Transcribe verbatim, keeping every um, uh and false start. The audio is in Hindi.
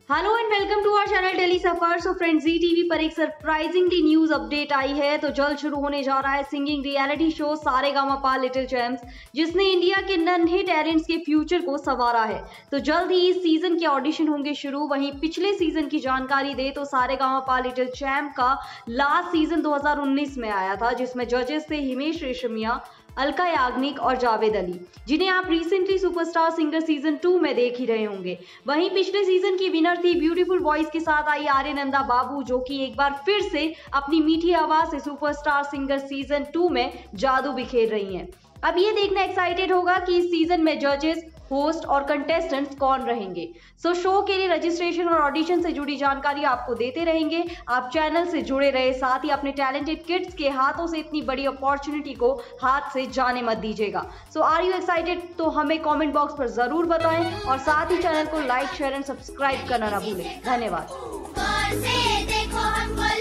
Hello and welcome to our channel daily सफर। सो फ्रेंड्स, जी टीवी पर एक सरप्राइजिंगली न्यूज अपडेट आई है। तो जल्द शुरू होने जा रहा है singing reality show Sa Re Ga Ma Pa little champs, जिसने इंडिया के नन्हे टैलेंट्स के फ्यूचर को संवारा है। तो जल्द ही इस सीजन के ऑडिशन होंगे शुरू। वहीं पिछले सीजन की जानकारी दे तो सारेगामापा लिटिल चैम्प का लास्ट सीजन दो हज़ार उन्नीस में आया था, जिसमें जजेस थे हिमेश रेशमिया, अलका याग्निक और जावेद अली, जिन्हें आप recently superstar singer season two में देख ही रहे होंगे। वहीं पिछले सीजन की विनर थी ब्यूटीफुल वॉइस के साथ आई आर्यनंदा बाबू, जो कि एक बार फिर से अपनी मीठी आवाज से सुपरस्टार सिंगर सीजन टू में जादू बिखेर रही हैं। अब ये देखना एक्साइटेड होगा कि इस सीजन में जजेस, होस्ट और कंटेस्टेंट्स कौन रहेंगे। सो शो के लिए रजिस्ट्रेशन और ऑडिशन से जुड़ी जानकारी आपको देते रहेंगे। आप चैनल से जुड़े रहे, साथ ही अपने टैलेंटेड किड्स के हाथों से इतनी बड़ी अपॉर्चुनिटी को हाथ से जाने मत दीजिएगा। So are you excited? तो हमें कमेंट बॉक्स पर जरूर बताएं और साथ ही चैनल को लाइक, शेयर एंड सब्सक्राइब करना ना भूलें। धन्यवाद।